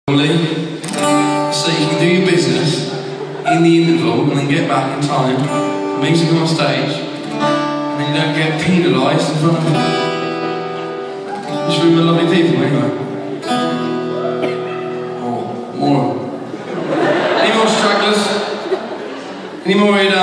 So you can do your business in the interval and then get back in time for me to come on stage, and then you don't get penalised in front of this room of lovely people anyway. More. Any more stragglers? Any more here?